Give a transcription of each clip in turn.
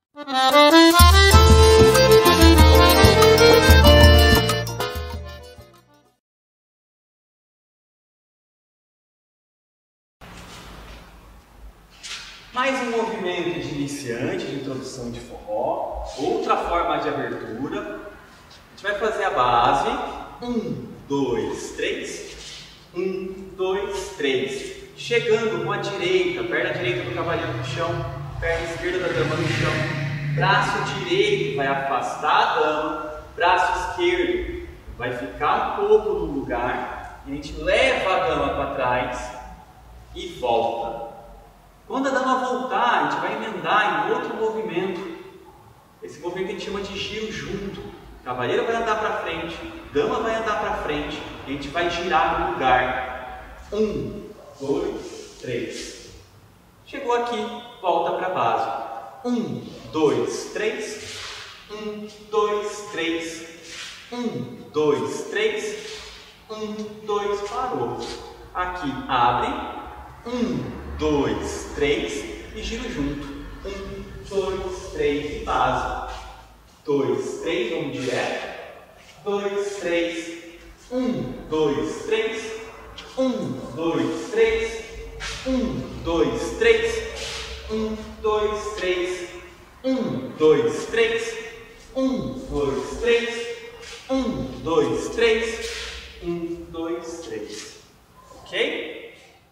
Mais um movimento de iniciante, de introdução de forró, outra forma de abertura. A gente vai fazer a base, 1, 2, 3, 1, 2, 3, chegando com a direita, perna direita do cavaleiro no chão, perna esquerda da dama no chão, braço direito vai afastar a dama, braço esquerdo vai ficar um pouco no lugar, e a gente leva a dama para trás e volta. Quando a dama voltar, a gente vai emendar em outro movimento. Esse movimento a gente chama de giro junto. O cavaleiro vai andar para frente, dama vai andar para frente, e a gente vai girar no lugar. 1, 2, 3. Chegou aqui, volta para a base. 1, 2, 3. 1, 2, 3. 1, 2, 3. 1, 2, parou. Aqui abre. 1, 2, 3 e giro junto. 1, 2, 3 e base. 2, 3, vamos direto. 2, 3. 1, 2, 3. 1, 2, 3. 1, 2, 3. 1, 2, 3. 1, 2, 3. 1, 2, 3. 1, 2, 3. 1, 2, 3. Ok?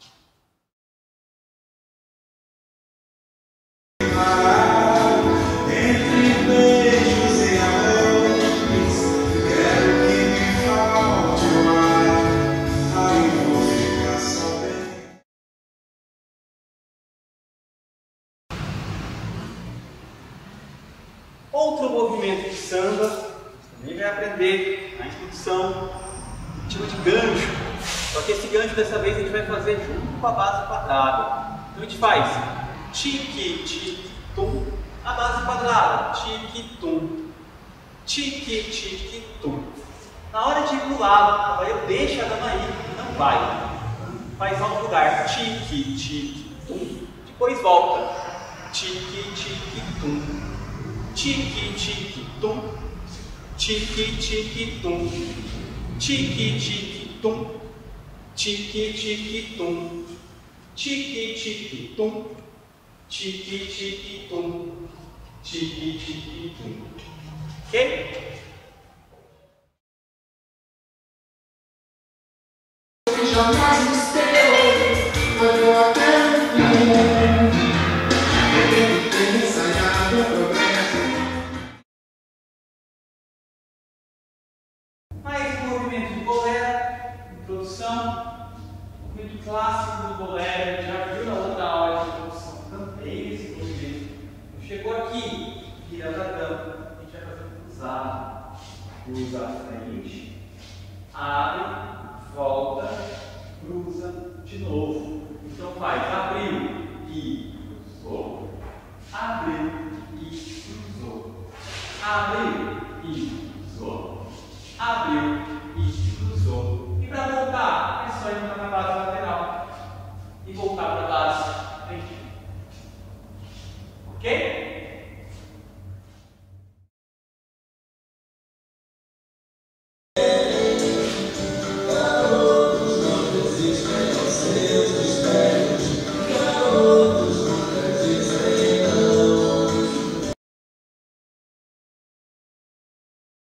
Outro movimento de samba, você também vai aprender na introdução, que chama de gancho. Só que esse gancho dessa vez a gente vai fazer junto com a base quadrada. Então a gente faz tique, tique, tum, a base quadrada, tique, tum, tique, tique, tum. Na hora de pular, o cavaleiro deixa a dama ir, não vai. Faz ao lugar, tique, tique, tum, depois volta, tique, tique, tum. Tique, tique, tum, tique, tique, tum, tique, tique, tum, tique, tique, tum, tique, tique, tum, tique, tique, tum, tique, tique, tum. Ok? Mais um movimento de bolero, introdução, movimento clássico do bolero, já viu na outra aula de introdução também esse movimento. Chegou aqui, vira para a dama, a gente vai fazer um cruzado, cruza a frente, abre, volta, cruza de novo. Então faz, abriu e cruzou, abriu e cruzou, abriu